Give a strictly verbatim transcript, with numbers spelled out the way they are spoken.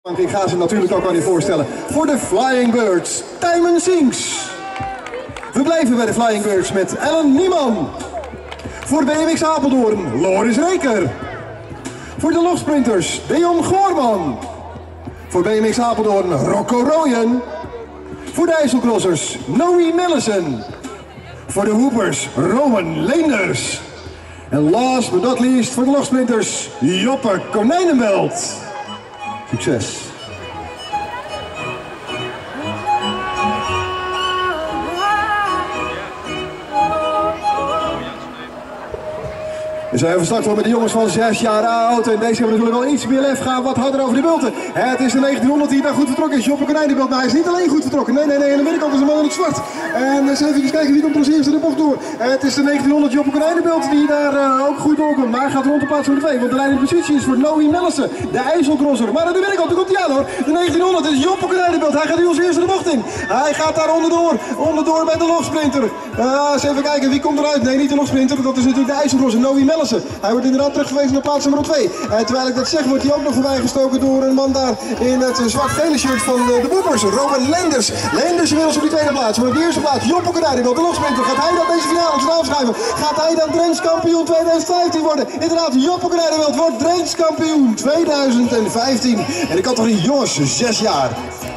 Ik ga ze natuurlijk ook aan je voorstellen. Voor de Flying Birds, Tijmen Sinks. We blijven bij de Flying Birds met Ellen Nieman. Voor B M X Apeldoorn, Loris Reker. Voor de Logsprinters, Deon Goorman. Voor B M X Apeldoorn, Rocco Rooyen. Voor de IJsselcrossers, Noe Millissen. Voor de Hoopers, Rowan Leenders. En last but not least voor de Logsprinters, Joppe Konijnenbelt. Succes! We zijn van start met de jongens van zes jaar oud. En deze hebben natuurlijk al iets meer lef, gaan wat harder over de bulten. Het is de negentienhonderd die daar goed vertrokken is. Joppe Konijnenbelt, maar hij is niet alleen goed vertrokken. Nee, nee, nee. Aan de binnenkant is een man in het zwart. En eens even kijken wie komt er als eerste de bocht door. Het is de negentienhonderd Joppe Konijnenbelt die daar uh, ook goed doorkomt. Maar hij gaat rond de plaats van de twee. Want de leidende positie is voor Noe Millissen, de IJsselcrosser. Maar aan de binnenkant, daar komt hij aan hoor. De negentienhonderd is Joppe Konijnenbelt. Hij gaat nu als eerste de bocht in. Hij gaat daar onderdoor. Onderdoor bij de Logsprinter. Uh, eens even kijken wie komt eruit. Nee, niet de Logsprinter. Dat is natuurlijk de IJsselcrosser, Noe Millissen. Hij wordt inderdaad teruggewezen naar plaats nummer twee. En terwijl ik dat zeg, wordt hij ook nog voorbij gestoken door een man daar in het zwart-gele shirt van de, de Boepers, Rowan Leenders. Leenders inmiddels op die tweede plaats. Maar op de eerste plaats, Joppe Konijnenbelt, de Logsprinter. Gaat hij dan deze finale zijn naam schrijven? Gaat hij dan Drents kampioen tweeduizend vijftien worden? Inderdaad, Joppe Konijnenbelt wordt Drents kampioen tweeduizend vijftien. En ik had toch niet, jongens, zes jaar.